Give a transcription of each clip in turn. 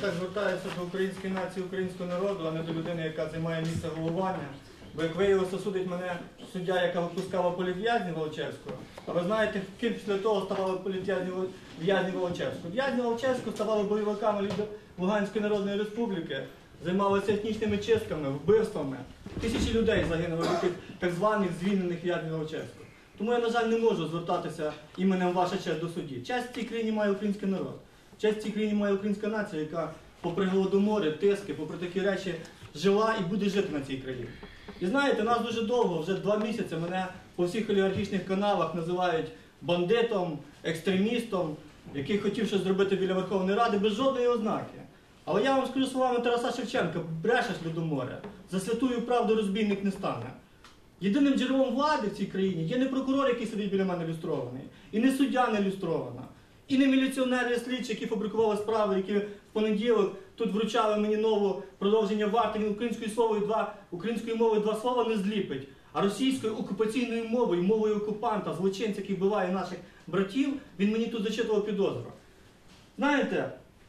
так звертаюся до української нації, українського народу, а не до людини, яка займає місце головування. Бо, як виявилося, судить мене суддя, яка випускала політв'язнів Волочевського. А ви знаєте, ким після того ставали політв'язні Волочевського? В'язні Волочевського ставали бойовиками Луганської Народної Республіки, займалися етнічними чистками, вбивствами. Тисячі людей загинули від тих так званих звільнених в'язнів Волочевського. Тому я, на жаль, не можу звертатися іменем ваша честь до судді. Честь в цій країні має український народ. Честь в цій країні має українська нація, яка попри голодомори, тиски, попри такі речі жила і буде жити на цій країні. І знаєте, нас дуже довго, вже 2 місяці, мене по всіх олігархічних каналах називають бандитом, екстремістом, який хотів щось зробити біля Верховної Ради без жодної ознаки. Але я вам скажу словами Тараса Шевченка: брешеш, людоморе, за святую правду розбійник не стане. Єдиним джерелом влади в цій країні є не прокурор, який сидить біля мене люстрований, і не суддя не люстрована, і не міліціонери, слідчі, які фабрикували справи, які в понеділок тут вручали мені нове продовження варти. Він українською мовою 2 слова не зліпить, а російською окупаційною мовою, мовою окупанта, злочинця, який вбиває наших братів, він мені тут зачитував підозру. Знаєте,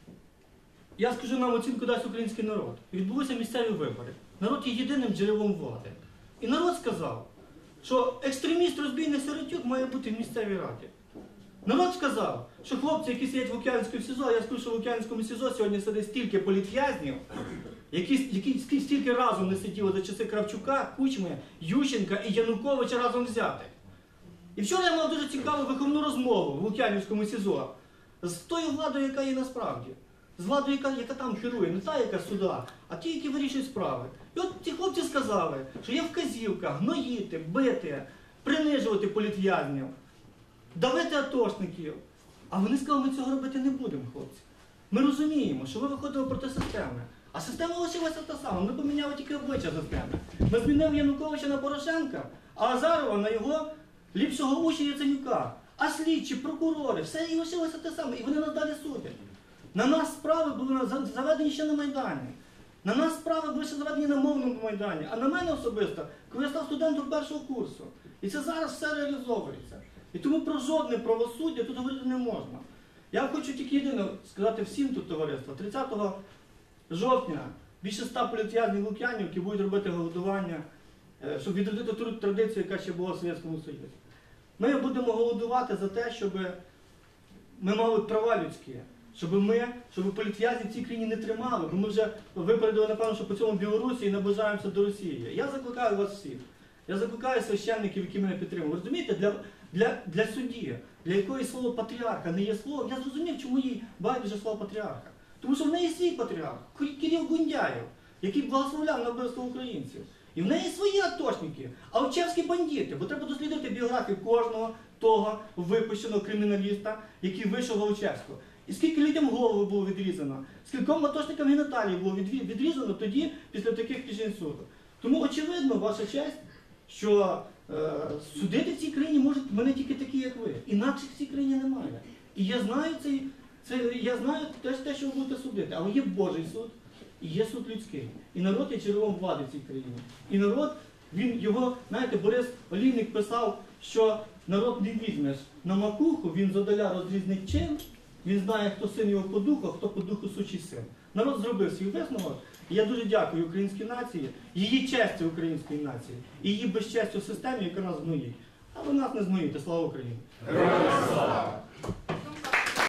я скажу, нам оцінку дасть український народ. Відбулися місцеві вибори. Народ є єдиним джерелом влади. І народ сказав, що екстреміст розбійник Сиротюк має бути в місцевій раді. Народ сказав, що хлопці, які сидять в Лук'янському СІЗО, я скажу, що в Лук'янському СІЗО сьогодні сидить стільки політв'язнів, які стільки разом не сиділи за часи Кравчука, Кучми, Ющенка і Януковича разом взятих. І вчора я мав дуже цікаву виховну розмову в Лук'янівському СІЗО з тою владою, яка є насправді. З владою, яка там керує, не та, яка суда, а ті, які вирішують справи. І от ці хлопці сказали, що є вказівка гноїти, бити, принижувати політв'язнів, давити атошників. А вони сказали, ми цього робити не будемо, хлопці. Ми розуміємо, що ви виходили проти системи. А система лишилася та сама, ми поміняли тільки обличчя системи. Ми змінили Януковича на Порошенка, а Азарова на його ліпшого учня Яценюка. А слідчі, прокурори, все і лишилося те саме, і вони нас далі судять. На нас справи були заведені ще на Майдані. На нас справи були ще заведені на мовному Майдані. А на мене особисто, коли я став студентом 1-го курсу. І це зараз все реалізовується. І тому про жодне правосуддя тут говорити не можна. Я хочу тільки єдине сказати всім тут, товариство. 30 жовтня більше 100 політв'язнів Лук'янівки будуть робити голодування, щоб відродити ту традицію, яка ще була в Совєтському Союзі. Ми будемо голодувати за те, щоб ми мали права людські. Щоб політв'язні в цій країні не тримали, бо ми вже випередили, напевно, що по цьому Білорусі і наближаємося до Росії. Я закликаю вас всіх, я закликаю священників, які мене підтримують. Розумієте, для судді, для якоїсь слово патріарха не є слово, я зрозумів, чому їй байдуже слово патріарха. Тому що в неї свій патріарх, Кирил Гундяєв, який благословляв на вбивство українців. І в неї свої атошники, алчевські бандити, бо треба дослідити біографію кожного того випущеного криміналіста, який вийшов з Алчевського. І скільки людям голови було відрізано, скільком атошникам геніталії було відрізано тоді, після таких рішень суду. Тому очевидно, ваша честь, що судити в цій країні можуть мене тільки такі, як ви. Інакших в цій країні немає. І я знаю те, що ви будете судити. Але є Божий суд і є суд людський. І народ є джерелом влади в цій країні. І народ, знаєте, Борис Олійник писав, що народ не візьмеш на макуху, він зодаля розрізнить чин. Він знає, хто син його по духу, а хто по духу сучий син. Народ зробив свій висновок. І я дуже дякую українській нації, її честі української нації, і її безчестю в системі, яка нас гноїть. А ви нас не згноїте. Слава Україні! Героям слава!